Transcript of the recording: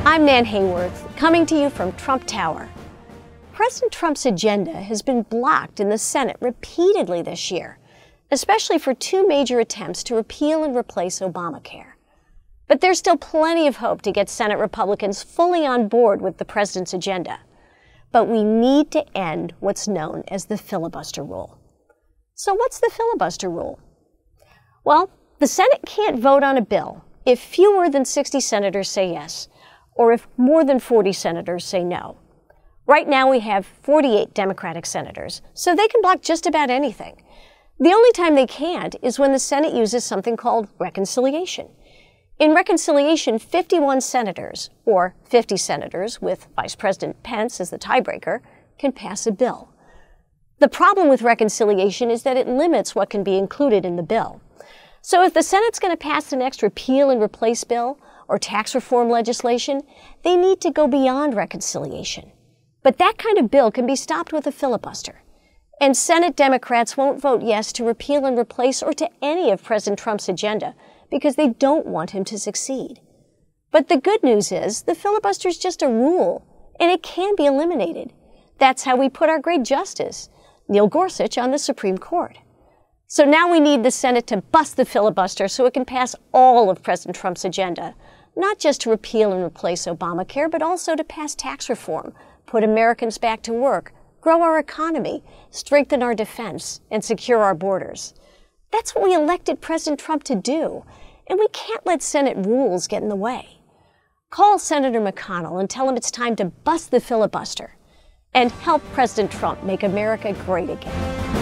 I'm Nan Hayworth, coming to you from Trump Tower. President Trump's agenda has been blocked in the Senate repeatedly this year, especially for two major attempts to repeal and replace Obamacare. But there's still plenty of hope to get Senate Republicans fully on board with the president's agenda. But we need to end what's known as the filibuster rule. So what's the filibuster rule? Well, the Senate can't vote on a bill if fewer than 60 senators say yes, or if more than 40 senators say no. Right now we have 48 Democratic senators, so they can block just about anything. The only time they can't is when the Senate uses something called reconciliation. In reconciliation, 51 senators, or 50 senators with Vice President Pence as the tiebreaker, can pass a bill. The problem with reconciliation is that it limits what can be included in the bill. So if the Senate's going to pass the next repeal and replace bill or tax reform legislation, they need to go beyond reconciliation. But that kind of bill can be stopped with a filibuster. And Senate Democrats won't vote yes to repeal and replace or to any of President Trump's agenda because they don't want him to succeed. But the good news is the filibuster is just a rule, and it can be eliminated. That's how we put our great justice, Neil Gorsuch, on the Supreme Court. So now we need the Senate to bust the filibuster so it can pass all of President Trump's agenda, not just to repeal and replace Obamacare, but also to pass tax reform, put Americans back to work, grow our economy, strengthen our defense, and secure our borders. That's what we elected President Trump to do, and we can't let Senate rules get in the way. Call Senator McConnell and tell him it's time to bust the filibuster and help President Trump make America great again.